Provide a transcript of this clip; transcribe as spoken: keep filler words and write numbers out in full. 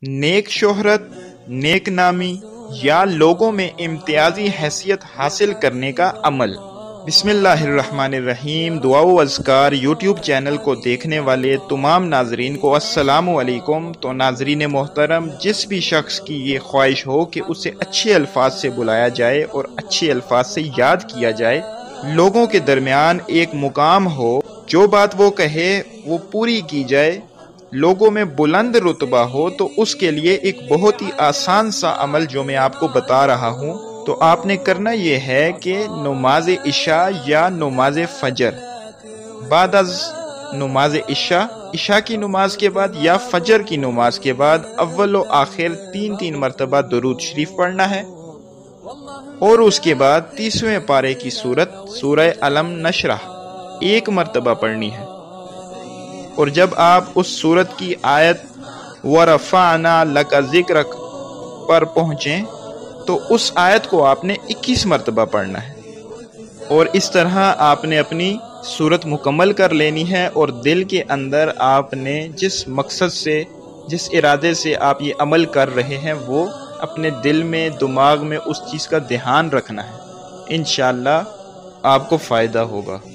نیک شہرت، نیک نامی یا لوگوں میں امتیازی حیثیت حاصل کرنے کا عمل۔ بسم اللہ الرحمن الرحیم۔ دعا و اذکار یوٹیوب چینل کو دیکھنے والے تمام ناظرین کو السلام علیکم۔ تو ناظرین محترم، جس بھی شخص کی یہ خواہش ہو کہ اسے اچھے الفاظ سے بلایا جائے اور اچھے الفاظ سے یاد کیا جائے، لوگوں کے درمیان ایک مقام ہو، جو بات وہ کہے وہ پوری کی جائے، لوگوں میں بلند رتبہ ہو، تو اس کے لیے ایک بہت ہی آسان سا عمل جو میں آپ کو بتا رہا ہوں، تو آپ نے کرنا یہ ہے کہ نماز عشاء یا نماز فجر، بعد از نماز عشاء عشاء کی نماز کے بعد یا فجر کی نماز کے بعد اول و آخر تین تین مرتبہ درود شریف پڑھنا ہے، اور اس کے بعد تیسویں پارے کی سورت سورہ علم نشرح ایک مرتبہ پڑھنی ہے۔ اور جب آپ اس سورت کی آیت وَرَفَعْنَا لَكَ ذِكْرَكَ پر پہنچیں تو اس آیت کو آپ نے اکیس مرتبہ پڑھنا ہے، اور اس طرح آپ نے اپنی سورت مکمل کر لینی ہے، اور دل کے اندر آپ نے جس مقصد سے، جس ارادے سے آپ یہ عمل کر رہے ہیں، وہ اپنے دل میں، دماغ میں اس چیز کا دھیان رکھنا ہے۔ انشاءاللہ آپ کو فائدہ ہوگا۔